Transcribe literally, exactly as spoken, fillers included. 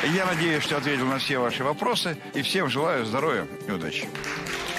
Я надеюсь, что ответил на все ваши вопросы. И всем желаю здоровья и удачи.